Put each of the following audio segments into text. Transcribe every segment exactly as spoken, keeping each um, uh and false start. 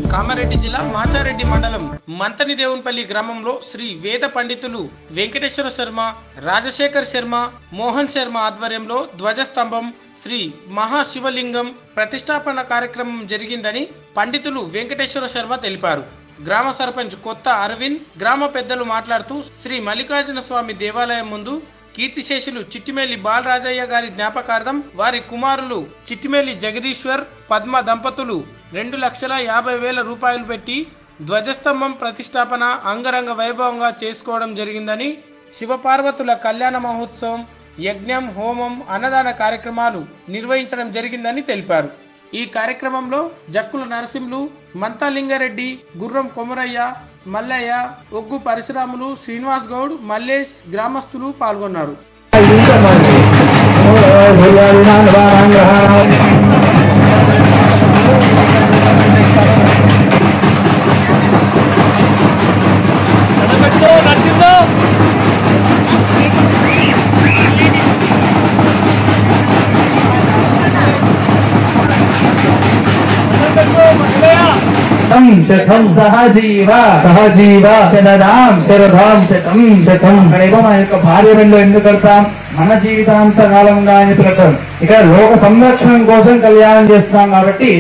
కామారెడ్డి జిల్లా మాచారెడ్డి మండలం మంతని దేవునిపల్లి గ్రామంలో శ్రీ వేద పండితులు వెంకటేశ్వర శర్మ, రాజశేఖర్ శర్మ, మోహన్ శర్మ ఆధ్వర్యంలో ధ్వజస్తంభం, శ్రీ మహాశివలింగం ప్రతిష్టాపన కార్యక్రమం జరిగిందని పండితులు వెంకటేశ్వర శర్మ తెలిపారు. గ్రామ సర్పంచ్ కొత్త అరవింద్, గ్రామ పెద్దలు మాట్లాడుతూ శ్రీ మల్లికార్జున స్వామి దేవాలయం ముందు కీర్తిశేషులు చిట్టిమేలి బాలరాజయ్య గారి జ్ఞాపకార్థం వారి కుమారులు చిట్టిమేలి జగదీశ్వర్, పద్మ దంపతులు రెండు లక్షల యాభై వేల రూపాయలు పెట్టి ధ్వజస్తంభం ప్రతిష్టాపన అంగరంగ వైభవంగా చేసుకోవడం జరిగిందని, శివపార్వతుల కళ్యాణ మహోత్సవం, యజ్ఞం, హోమం, అన్నదాన కార్యక్రమాలు నిర్వహించడం జరిగిందని తెలిపారు. ఈ కార్యక్రమంలో జక్కుల నరసింహులు, మంతాలింగారెడ్డి, గుర్రం కొమరయ్య, మల్లయ్య, ఒగ్గు పరశురాములు, శ్రీనివాస్ గౌడ్, మల్లేష్, గ్రామస్తులు పాల్గొన్నారు. శతం సహజీవ సహజీవ శరదాం శరదాం శతం శతం. ఇక్కడ మన యొక్క భార్య రెండు ఎందుకు కడతాం? మన జీవితాంత కాలంగా అని ప్రకటన. ఇక్కడ లోక సంరక్షణ కోసం కళ్యాణం చేస్తున్నాం కాబట్టి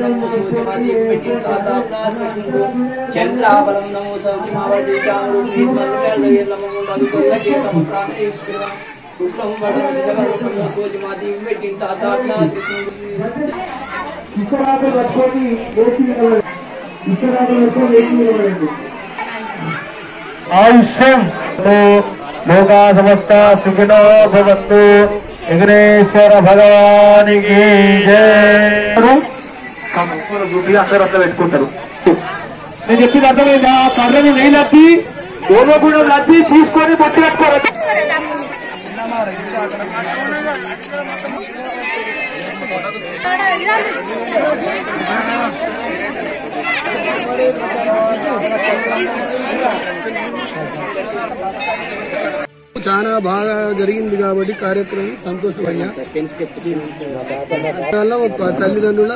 ఆయుష్యం లోకా సమస్త సుఖినో భవంతు. విఘ్నేశ్వర భగవానికి జయ. అందరూ అట్లా పెట్టుకుంటారు. నేను చెప్పిన అర్థమైందా? కర్రను నేను లద్ది, ఓలో కూడా లద్ది తీసుకొని బొట్టు పెట్టుకోవాలి. చాలా బాగా జరిగింది కాబట్టి కార్యక్రమం సంతోషమయ్యా. తల్లిదండ్రుల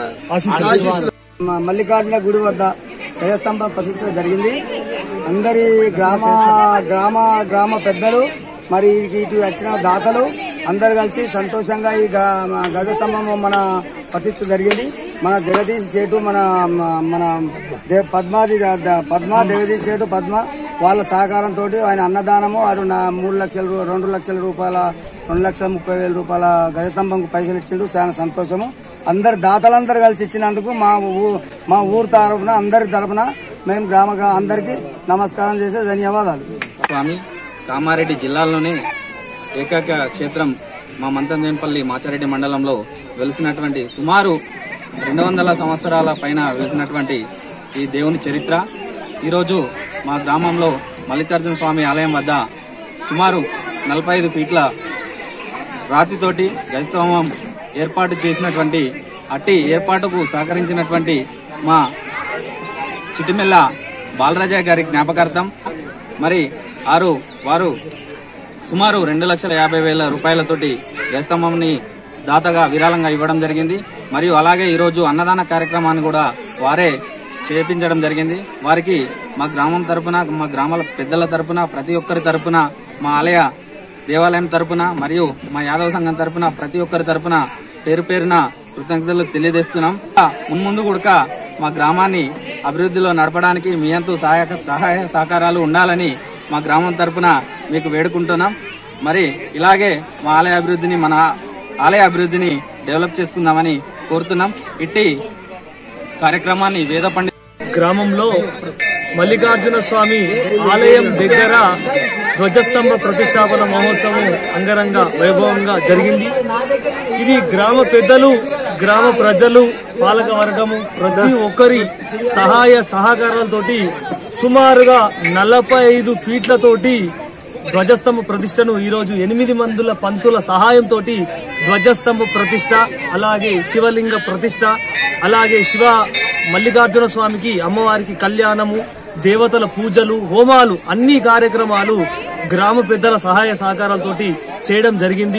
మల్లికార్జున గుడి వద్ద ధ్వజస్తంభం ప్రతిష్ఠ జరిగింది. అందరి గ్రామ గ్రామ గ్రామ పెద్దలు మరి ఇటు వచ్చిన దాతలు అందరు కలిసి సంతోషంగా ఈ ధ్వజస్తంభం మన ప్రతిష్ఠ జరిగింది. మన జగదీష్ సేటు, మన మన పద్మాది పద్మ జగదీష్ సేటు పద్మ వాళ్ళ సహకారంతో ఆయన అన్నదానము వారు నా మూడు లక్షల రెండు లక్షల రూపాయల రెండు లక్షల ముప్పై వేల రూపాయల ధ్వజస్తంభం పైసలు ఇచ్చిండు. చాలా సంతోషము. అందరు దాతలందరూ కలిసి ఇచ్చినందుకు మా మా ఊరు తరపున అందరి తరపున మేము గ్రామ అందరికి నమస్కారం చేసే ధన్యవాదాలు. స్వామి కామారెడ్డి జిల్లాలోనే ఏకైక క్షేత్రం మా మంతనేపల్లి మాచారెడ్డి మండలంలో వెలిసినటువంటి సుమారు రెండు వందల సంవత్సరాల పైన వెలిసినటువంటి ఈ దేవుని చరిత్ర ఈరోజు మా గ్రామంలో మల్లికార్జున స్వామి ఆలయం వద్ద సుమారు నలభై ఐదు ఫీట్ల రాతితోటి గజస్తంభం ఏర్పాటు చేసినటువంటి అట్టి ఏర్పాటుకు సహకరించినటువంటి మా చిట్టిమెల్ల బాలరాజయ్య గారి జ్ఞాపకార్థం మరి ఆరు వారు సుమారు రెండు లక్షల యాభై వేల రూపాయలతోటి గజస్తంభంని దాతగా విరాళంగా ఇవ్వడం జరిగింది. మరియు అలాగే ఈరోజు అన్నదాన కార్యక్రమాన్ని కూడా వారే చేపించడం జరిగింది. వారికి మా గ్రామం తరపున, మా గ్రామాల పెద్దల తరపున, ప్రతి ఒక్కరి తరపున, మా ఆలయ దేవాలయం తరపున మరియు మా యాదవ సంఘం తరపున ప్రతి ఒక్కరి తరపున పేరు పేరున కృతజ్ఞతలు తెలియజేస్తున్నాం. మున్ముందు కూడా మా గ్రామాన్ని అభివృద్ధిలో నడపడానికి మీ అంతు సహాయ సహాయ సహకారాలు ఉండాలని మా గ్రామం తరపున మీకు వేడుకుంటున్నాం. మరి ఇలాగే మా ఆలయ అభివృద్ధిని మన ఆలయ అభివృద్ధిని డెవలప్ చేసుకుందామని కోరుతున్నాం. ఇట్టి కార్యక్రమాన్ని వేద పండిత గ్రామంలో మల్లికార్జున స్వామి ఆలయం దగ్గర ధ్వజస్తంభ ప్రతిష్టాపన మహోత్సవం అంగరంగ వైభవంగా జరిగింది. ఇది గ్రామ పెద్దలు, గ్రామ ప్రజలు, పాలక వర్గము ప్రతి ఒక్కరి సహాయ సహకారాలతోటి సుమారుగా నలభై ఐదు ఫీట్లతోటి ధ్వజస్తంభ ప్రతిష్టను ఈరోజు ఎనిమిది మందుల పంతుల సహాయంతో ధ్వజస్తంభ ప్రతిష్ట, అలాగే శివలింగ ప్రతిష్ట, అలాగే శివ మల్లికార్జున స్వామికి అమ్మవారికి కళ్యాణము, దేవతల పూజలు, హోమాలు అన్ని కార్యక్రమాలు గ్రామ పెద్దల సహాయ సహకారాలతోటి చేయడం జరిగింది.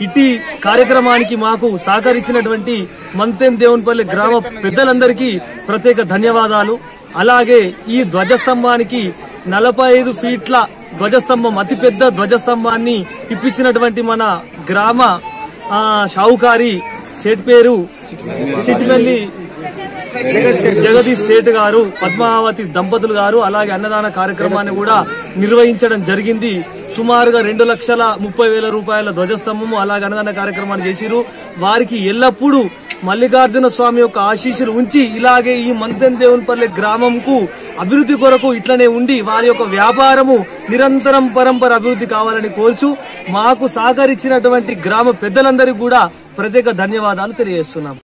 ఇటీ కార్యక్రమానికి మాకు సహకరించినటువంటి మంతెన్ దేవునిపల్లి గ్రామ పెద్దలందరికీ ప్రత్యేక ధన్యవాదాలు. అలాగే ఈ ధ్వజస్తంభానికి నలభై ఐదు ఫీట్ల ధ్వజస్తంభం, అతిపెద్ద ధ్వజస్తంభాన్ని ఇప్పించినటువంటి మన గ్రామ షావుకారి సేట్ పేరు చిట్టిపల్లి జగదీష్ సేట్ గారు, పద్మావతి దంపతులు గారు అలాగే అన్నదాన కార్యక్రమాన్ని కూడా నిర్వహించడం జరిగింది. సుమారుగా రెండు లక్షల ముప్పై వేల రూపాయల ధ్వజస్తంభము అలాగే అన్నదాన కార్యక్రమాన్ని చేసిరు. వారికి ఎల్లప్పుడూ మల్లికార్జున స్వామి యొక్క ఆశీస్సులు ఉంచి ఇలాగే ఈ మంతెన్ దేవునిపల్లి గ్రామంకు అభివృద్ధి కొరకు ఇట్లనే ఉండి వారి యొక్క వ్యాపారము నిరంతరం పరంపర అభివృద్ధి కావాలని కోరుచు మాకు సహకరించినటువంటి గ్రామ పెద్దలందరికీ కూడా ప్రత్యేక ధన్యవాదాలు తెలియజేస్తున్నాం.